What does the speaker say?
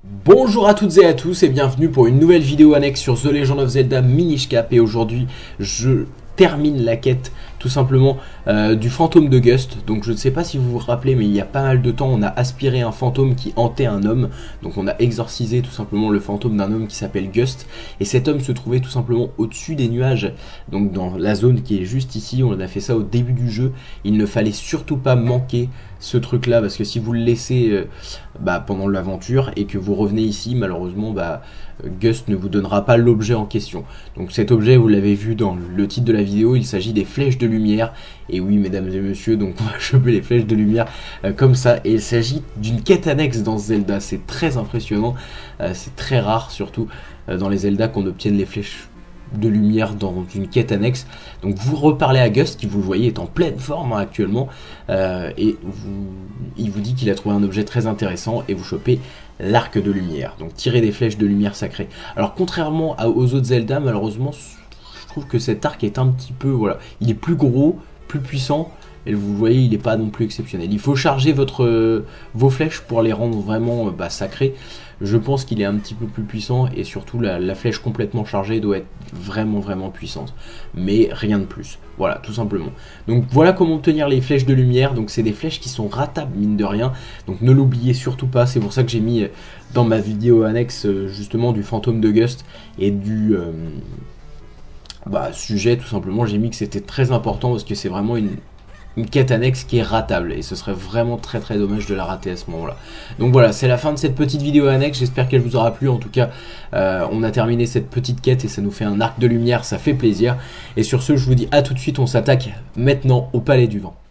Bonjour à toutes et à tous et bienvenue pour une nouvelle vidéo annexe sur The Legend of Zelda Minish Cap. Et aujourd'hui je termine la quête tout simplement du fantôme de Gust. Donc je ne sais pas si vous vous rappelez, mais il y a pas mal de temps on a aspiré un fantôme qui hantait un homme. Donc on a exorcisé tout simplement le fantôme d'un homme qui s'appelle Gust. Et cet homme se trouvait tout simplement au-dessus des nuages, donc dans la zone qui est juste ici. On a fait ça au début du jeu. Il ne fallait surtout pas manquer ce truc là, parce que si vous le laissez pendant l'aventure et que vous revenez ici, malheureusement Gust ne vous donnera pas l'objet en question. Donc cet objet, vous l'avez vu dans le titre de la vidéo, il s'agit des flèches de lumière. Et oui, mesdames et messieurs, donc on va choper les flèches de lumière comme ça. Et il s'agit d'une quête annexe dans Zelda. C'est très impressionnant, c'est très rare surtout dans les Zelda qu'on obtienne les flèches de lumière dans une quête annexe. Donc vous reparlez à Gust qui, vous le voyez, est en pleine forme actuellement, et il vous dit qu'il a trouvé un objet très intéressant et vous chopez l'arc de lumière. Donc tirez des flèches de lumière sacrée. Alors contrairement aux autres Zelda, malheureusement je trouve que cet arc est un petit peu, voilà, il est plus gros, plus puissant. Et vous voyez, il n'est pas non plus exceptionnel. Il faut charger vos flèches pour les rendre vraiment sacrées. Je pense qu'il est un petit peu plus puissant, et surtout la flèche complètement chargée doit être vraiment puissante. Mais rien de plus. Voilà, tout simplement. Donc voilà comment obtenir les flèches de lumière. Donc c'est des flèches qui sont ratables, mine de rien. Donc ne l'oubliez surtout pas. C'est pour ça que j'ai mis dans ma vidéo annexe justement du fantôme de Gust et du sujet, tout simplement. J'ai mis que c'était très important parce que c'est vraiment une quête annexe qui est ratable, et ce serait vraiment très dommage de la rater à ce moment là. Donc voilà, c'est la fin de cette petite vidéo annexe, j'espère qu'elle vous aura plu. En tout cas on a terminé cette petite quête et ça nous fait un arc de lumière, ça fait plaisir. Et sur ce, je vous dis à tout de suite, on s'attaque maintenant au Palais du Vent.